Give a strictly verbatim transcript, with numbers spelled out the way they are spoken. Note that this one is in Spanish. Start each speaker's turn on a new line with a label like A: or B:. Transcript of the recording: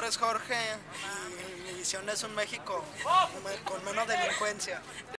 A: nombre es Jorge y mi visión es un México con menos delincuencia.